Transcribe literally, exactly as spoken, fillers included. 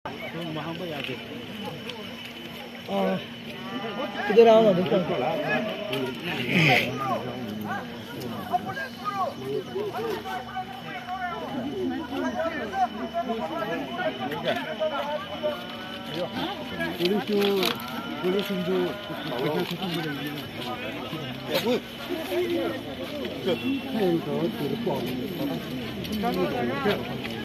뭐 한번 해야지. 아, 그대로 하나 못 갈 거야. 어르신, 어르신도 어르신 선생님들 그, 그, 그, 그, 그, 그,